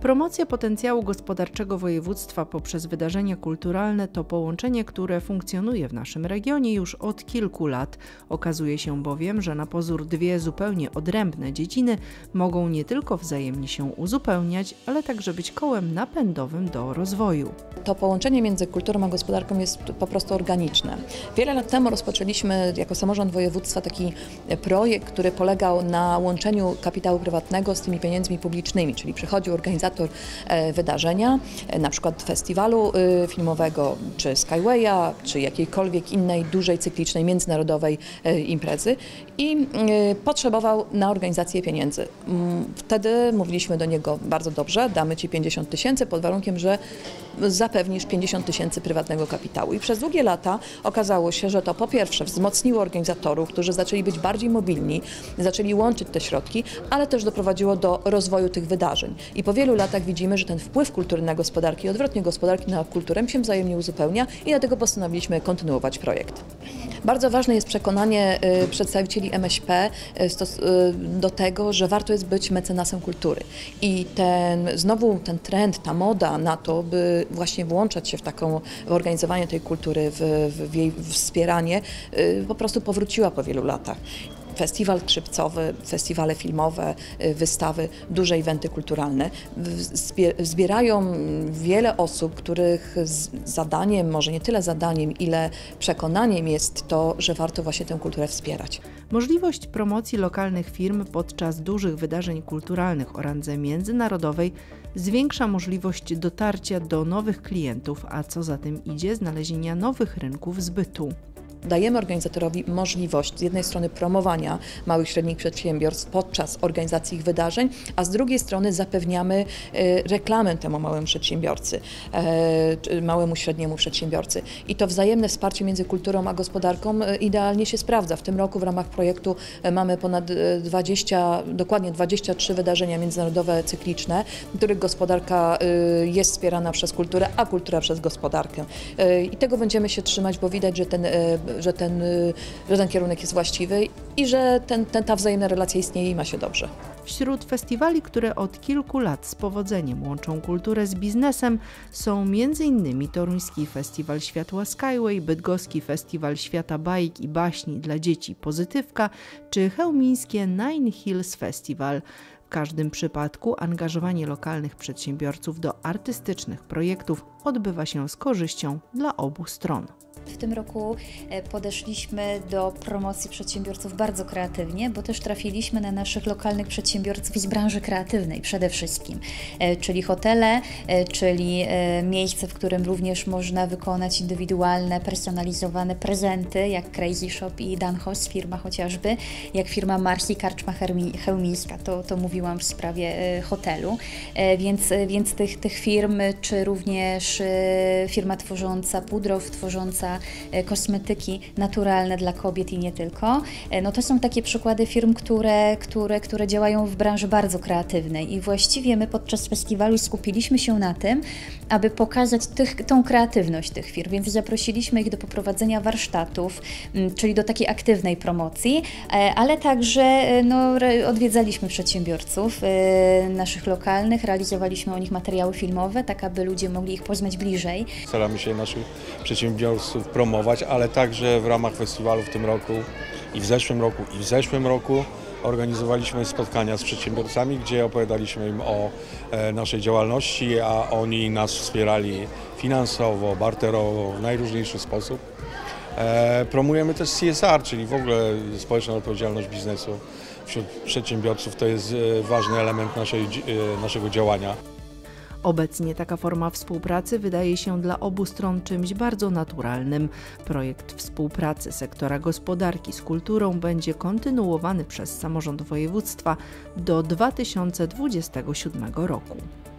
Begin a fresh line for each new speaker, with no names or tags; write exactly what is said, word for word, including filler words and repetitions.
Promocja potencjału gospodarczego województwa poprzez wydarzenia kulturalne to połączenie, które funkcjonuje w naszym regionie już od kilku lat. Okazuje się bowiem, że na pozór dwie zupełnie odrębne dziedziny mogą nie tylko wzajemnie się uzupełniać, ale także być kołem napędowym do rozwoju.
To połączenie między kulturą a gospodarką jest po prostu organiczne. Wiele lat temu rozpoczęliśmy jako samorząd województwa taki projekt, który polegał na łączeniu kapitału prywatnego z tymi pieniędzmi publicznymi, czyli przychodził organizator wydarzenia, na przykład festiwalu filmowego, czy Skywaya, czy jakiejkolwiek innej dużej, cyklicznej, międzynarodowej imprezy i potrzebował na organizację pieniędzy. Wtedy mówiliśmy do niego: bardzo dobrze, damy Ci pięćdziesiąt tysięcy pod warunkiem, że zapewnisz pięćdziesiąt tysięcy prywatnego kapitału. I przez długie lata okazało się, że to po pierwsze wzmocniło organizatorów, którzy zaczęli być bardziej mobilni, zaczęli łączyć te środki, ale też doprowadziło do rozwoju tych wydarzeń. I po wielu latach widzimy, że ten wpływ kultury na gospodarkę i odwrotnie gospodarki na kulturę się wzajemnie uzupełnia i dlatego postanowiliśmy kontynuować projekt. Bardzo ważne jest przekonanie przedstawicieli M S P do tego, że warto jest być mecenasem kultury. I ten, znowu ten trend, ta moda na to, by właśnie włączać się w taką w organizowanie tej kultury, w, w jej wspieranie, po prostu powróciła po wielu latach. Festiwal krzypcowy, festiwale filmowe, wystawy, duże eventy kulturalne zbierają wiele osób, których zadaniem, może nie tyle zadaniem, ile przekonaniem jest to, że warto właśnie tę kulturę wspierać.
Możliwość promocji lokalnych firm podczas dużych wydarzeń kulturalnych o randze międzynarodowej zwiększa możliwość dotarcia do nowych klientów, a co za tym idzie, znalezienia nowych rynków zbytu.
Dajemy organizatorowi możliwość z jednej strony promowania małych i średnich przedsiębiorstw podczas organizacji ich wydarzeń, a z drugiej strony zapewniamy reklamę temu małemu przedsiębiorcy, małemu średniemu przedsiębiorcy. I to wzajemne wsparcie między kulturą a gospodarką idealnie się sprawdza. W tym roku w ramach projektu mamy ponad dwadzieścia, dokładnie dwadzieścia trzy wydarzenia międzynarodowe cykliczne, w których gospodarka jest wspierana przez kulturę, a kultura przez gospodarkę. I tego będziemy się trzymać, bo widać, że ten Że ten, że ten kierunek jest właściwy i że ten, ten, ta wzajemna relacja istnieje i ma się dobrze.
Wśród festiwali, które od kilku lat z powodzeniem łączą kulturę z biznesem, są między innymi Toruński Festiwal Światła Skyway, Bydgoski Festiwal Świata Bajek i Baśni dla Dzieci Pozytywka czy chełmińskie Nine Hills Festival. W każdym przypadku angażowanie lokalnych przedsiębiorców do artystycznych projektów odbywa się z korzyścią dla obu stron.
W tym roku podeszliśmy do promocji przedsiębiorców bardzo kreatywnie, bo też trafiliśmy na naszych lokalnych przedsiębiorców z branży kreatywnej przede wszystkim, czyli hotele, czyli miejsce, w którym również można wykonać indywidualne, personalizowane prezenty, jak Crazy Shop i Danhos, firma chociażby, jak firma Marchi Karczma Chełmińska, to, to mówiłam w sprawie hotelu, więc, więc tych, tych firm, czy również firma tworząca pudrów, tworząca kosmetyki naturalne dla kobiet i nie tylko. No to są takie przykłady firm, które, które, które działają w branży bardzo kreatywnej i właściwie my podczas festiwalu skupiliśmy się na tym, aby pokazać tych, tą kreatywność tych firm, więc zaprosiliśmy ich do poprowadzenia warsztatów, czyli do takiej aktywnej promocji, ale także no, odwiedzaliśmy przedsiębiorców naszych lokalnych, realizowaliśmy o nich materiały filmowe, tak aby ludzie mogli ich poznać bliżej.
Staramy się naszych przedsiębiorców promować, ale także w ramach festiwalu w tym roku i w zeszłym roku i w zeszłym roku organizowaliśmy spotkania z przedsiębiorcami, gdzie opowiadaliśmy im o e, naszej działalności, a oni nas wspierali finansowo, barterowo, w najróżniejszy sposób. E, promujemy też C S R, czyli w ogóle społeczną odpowiedzialność biznesu wśród przedsiębiorców. To jest e, ważny element naszej, e, naszego działania.
Obecnie taka forma współpracy wydaje się dla obu stron czymś bardzo naturalnym. Projekt współpracy sektora gospodarki z kulturą będzie kontynuowany przez samorząd województwa do dwa tysiące dwudziestego siódmego roku.